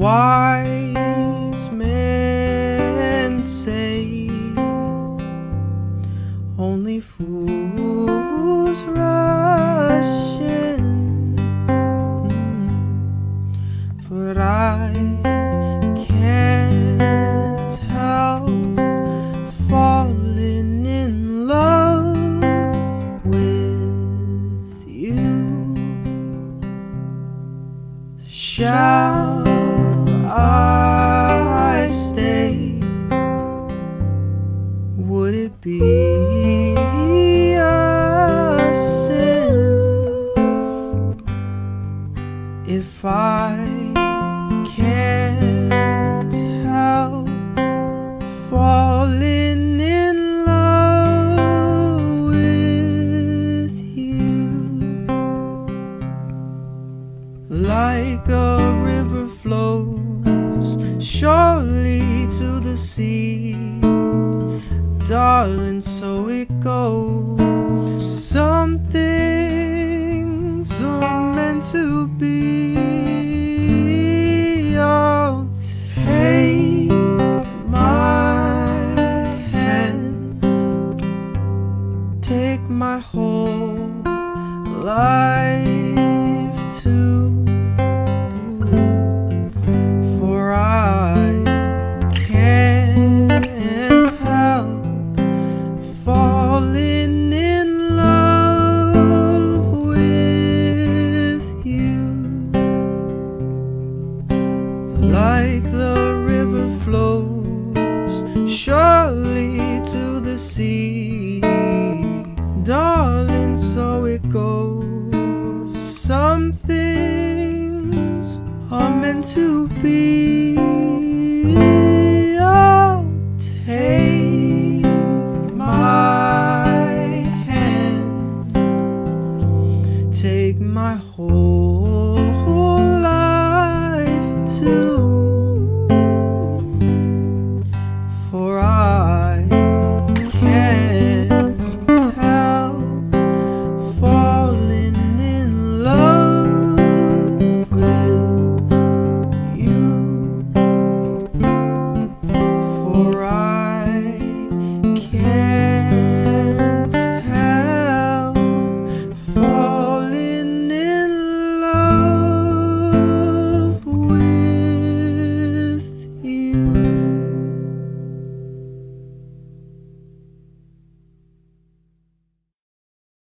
Wise men say only fools rush in, but I can't help falling in love with you. Shall I stay? Would it be a sin if I can't help falling in love with you? Like a river flows surely to the sea, darling, so it goes. Some things are meant to be. Oh, take my hand, take my whole life too, for I can't help falling in love with you. Like the river flows surely to the sea, darling, so it goes. Some things are meant to be.